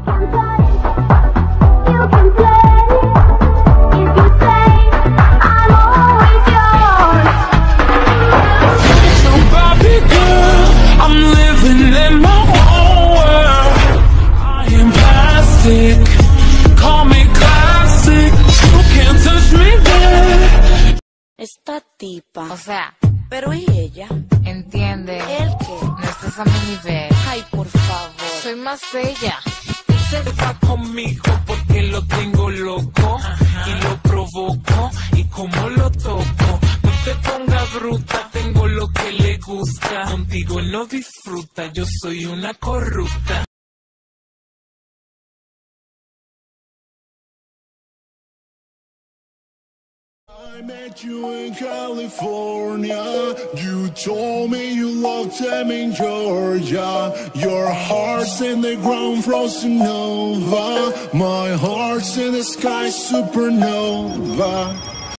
Esta tipa. O sea, pero ¿y ella? entiende. ¿El qué? No estás a mi nivel. Ay, por favor. Soy más bella. Se está conmigo porque lo tengo loco y lo provoco y como lo toco. No te pongas bruta, tengo lo que le gusta. Contigo él no disfruta, yo soy una corrupta. I met you in California. You told me you loved them in Georgia. Your heart's in the ground, frozen over. My heart's in the sky, supernova.